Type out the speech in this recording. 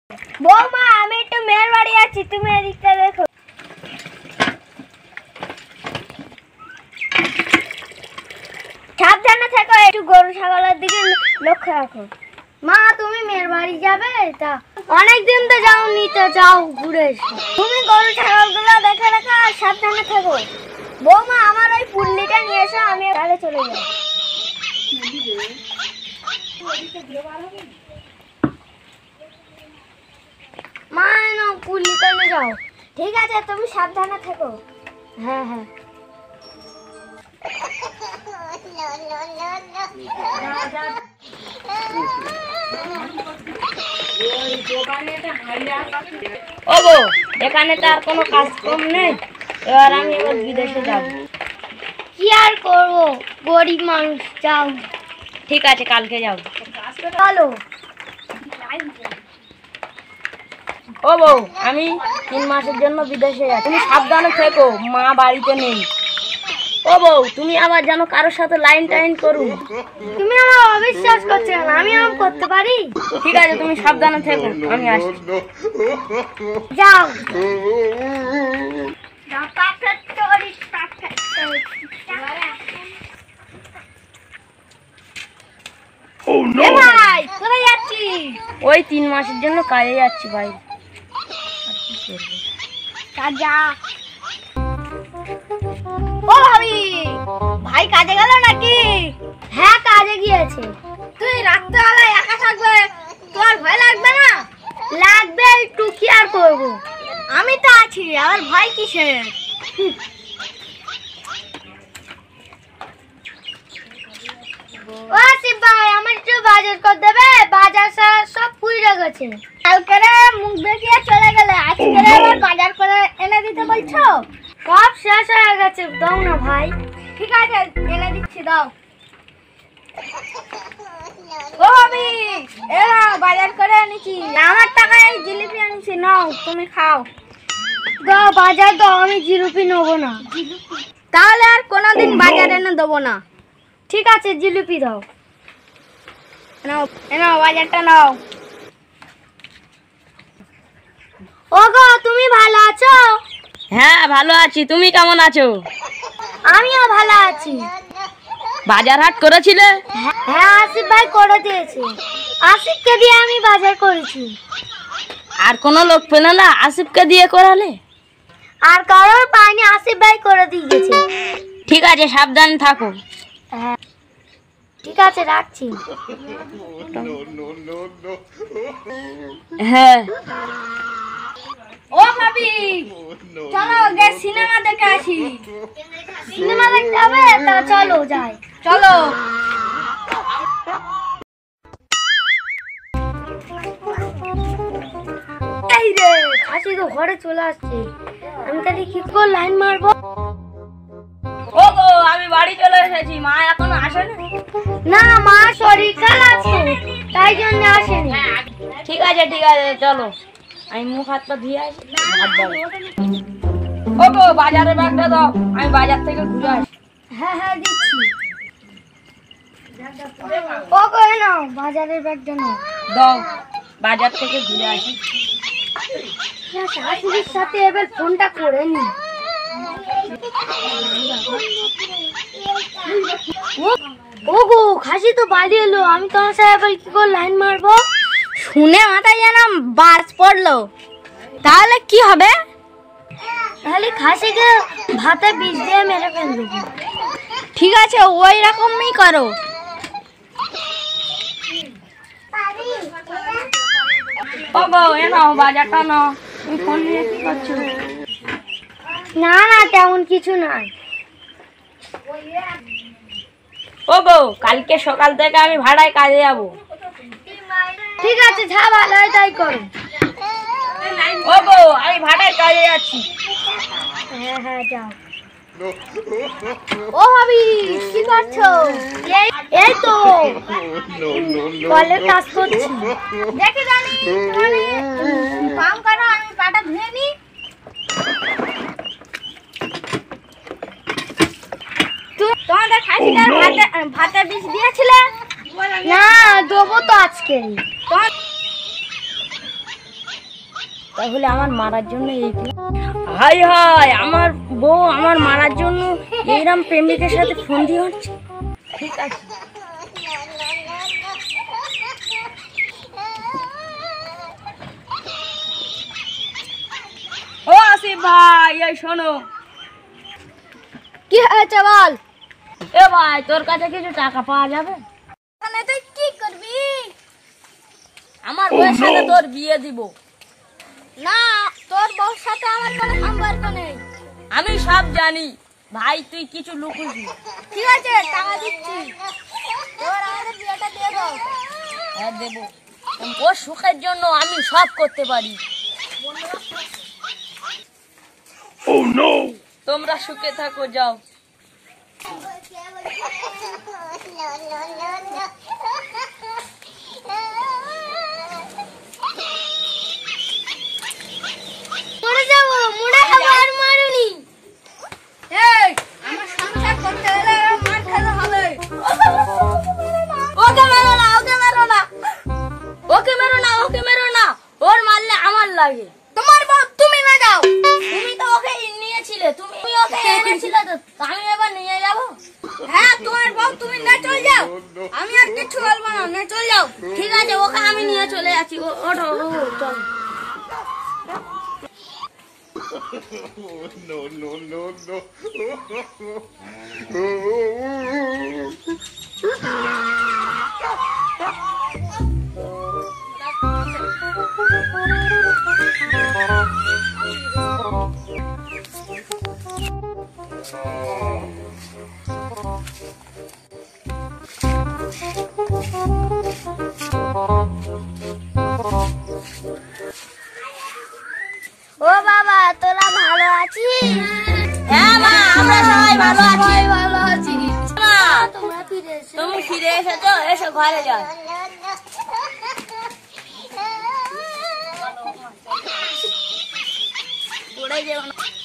বৌমা আমি একটু মেয়ের বাড়ি আছি, তুমি এদিকটা দেখো। সাবধানে থেকো, একটু গরু ছাগলের দিকে লক্ষ্য রাখো। মা তুমি মেয়ের বাড়ি যাবে? তা অনেকদিন তো যাওনি, তো যাও ঘুরে এসো। তুমি গরু ছাগলগুলো দেখে রাখো আর সাবধানে থেকো। বৌমা আমার ওই পুল্লিটা নিয়ে এসো, আমি তাহলে চলে যাই। মা না পুল্লিটা নিয়ে যাও। ঠিক আছে, তুমি সাবধানে থেকো। হ্যাঁ হ্যাঁ। ও গো, এখানে তো আর কোনো কাজ কম নেই, এবার আমি এবার বিদেশে যাব। কি আর করবো, গরিব মানুষ, যাও। ঠিক আছে, কালকে যাব। চলো। ও বউ, আমি 3 মাসের জন্য বিদেশে যাচ্ছি, তুমি সাবধানে থেকো, মা বাড়িতে নেই। ও বউ, তুমি আবার যেন কারোর সাথে লাইন টাইন করো। তুমি আমার অবিশ্বাস করছো না, আমি আম করতে পারি। ঠিক আছে, তুমি সাবধানে থেকো, আমি আসছি। যাও। ভাই কোথায় যাচ্ছিস? ওই 3 মাসের জন্য কাজে যাচ্ছি ভাই। যা। ও ভাবি, ভাই কাজে গেল নাকি? হ্যাঁ কাজে গিয়েছে। তুই রাত্রেবেলা একা থাকবে, তোর ভয় লাগবে না? লাগবে একটু, কি আর করবো, আমি তো আছি, আর ভয় কিসের? ও শিব ভাই, আমার একটু বাজার করে দেবে? বাজার সব পুড়ে গেছে। কালকে মুখ দেখিয়ে চলে গেলে, আজকে আবার বাজার করে এনে দিতে বলছো? সব শেষ হয়ে গেছে, দাও না ভাই। ঠিক আছে, এনে দিচ্ছি, দাও। ও ভাবি, এরা বাজার করে এনেছি, আমার টাকায় জিলিপি এনেছি, নাও তুমি খাও। দাও বাজার দাও, আমি জিলিপি নেবো না। তাহলে আর কোনোদিন বাজার এনে দেবো না। ঠিক আছে, জিলিপি দাও। নাও, নাও বাজারটা নাও। ওগো, তুমি ভালো আছো? হ্যাঁ ভালো আছি, তুমি কেমন আছো? আমিও ভালো আছি। বাজার হাট করেছিলে? হ্যাঁ আসিফ ভাই করে দিয়েছে, আসিফকে দিয়ে আমি বাজার করেছি। আর কোনো লোক পেলে না, আসিফকে দিয়ে করালে? আর কারোর পাইনি, আসিফ ভাই করে দিয়ে গেছে। ঠিক আছে, সাবধানে থাকো। হ্যাঁ ঠিক আছে, রাখছি। হ্যাঁ। ও ভাবি, চলো গে সিনেমা দেখে আসি। সিনেমা দেখতে হবে? তা চলো যাই, চলো। এই রে, খাসি তো ঘরে চলে আসছে, আমি তাহলে কি করে লাইন মারবো? ও গো, আমি বাড়ি চলে এসেছি, মা এখনো আসেনি। না, মা শরীর খারাপ আছে, তাই জন্য আসেনি। ঠিক আছে ঠিক আছে, চলো আমি মুখ হাত পা ধুয়ে আসি। ও গো, বাজারের ব্যাগটা দাও, আমি বাজার থেকে ঘুরে আসি। হ্যাঁ হ্যাঁ দিচ্ছি। ও গো, নাও বাজারের ব্যাগটা নাও। দাও, বাজার থেকে ঘুরে আসি। শাশুড়ির সাথে এবার ফোনটা করে নি। ও গো, খাসি তো বাড়ি এলো, আমি তোমার সাথে এবার কি করে লাইন মারবো? শুনে মাথায় যেন বাজ পড়লো, তাহলে কি হবে? তাহলে খাসিকে ভাতে বিষ দিয়ে মেরে ফেলবো। ঠিক আছে, ওই রকমই করো। ও গো, এ নাও বাজারটা নাও। তুমি ফোন নিয়ে কি করছো? না না, তেমন কিছু নাই। ও গো, কালকে সকাল থেকে আমি ভাড়ায় কাজে যাবো। ঠিক আছে, যা ভালো হয় তাই করো। ও গো, আমি ভাড়ায় কাজে যাচ্ছি। হ্যাঁ হ্যাঁ যাও। ও ভাবি, কি করছো? এই তো কলের কাজ করছি। দেখি জানি কাম করো, আমি পাটা ধুয়ে নি। তোমাদের খাসিটার ভাতে বিষ দিয়েছিলে? না, দেবো তো আজকে। তাহলে আমার মারার জন্য এই হাই হাই আমার বউ আমার মারার জন্য এইরকম প্রেমিকের সাথে ফন্দি হচ্ছে। ঠিক আছে ও আসিফ ভাই এই শোনো। কি হয়েছে বল। এ ভাই তোর কাছে কিছু টাকা পাওয়া যাবে? তুই কি করবি? আমার বউয়ের সাথে তোর বিয়ে দিব। না তোর বউর সাথে আমার কোনো সম্পর্ক নেই। আমি সব জানি ভাই, তুই কিছু লুকিস না। ঠিক আছে টাকা দিচ্ছি, তোর আমাদের বিয়েটা দিয়ে দাও। হ্যাঁ দেবো, ওর সুখের জন্য আমি সব করতে পারি। তোমরা সুখে থাকো, যাও। মরে যাবো, মরে খাবো আর মারুনি। এই আমার সংসার করতে গেলে মার খেতে হবে। ওকে মেরো না, ওকে মেরো না, ওকে মেরো না, ওকে মেরো না। ওর মারলে আমার লাগে। তোমার বউ তুমি না যাও। তুমি তো ওকে নিয়েছিলে, তুমি ওকে এনেছিলে, তো আমি এবার নিয়ে যাব। হ্যাঁ তোমার বউ তুমি না চলে যাও, আমি আর কিছু বলবো না, না চলে যাও। ঠিক আছে ওকে আমি নিয়ে চলে যাচ্ছি। ওঠো চল। No, no, no, no. ও বাবা তোরা ভালো আছিস? হ্যাঁ মা, আমরা সবাই ভালো আছি। ভালো আছি। মা তোমরা ফিরে এসো। তুমি ফিরে এসেছো, এসো ঘরে যাও। পড়ে যেও না।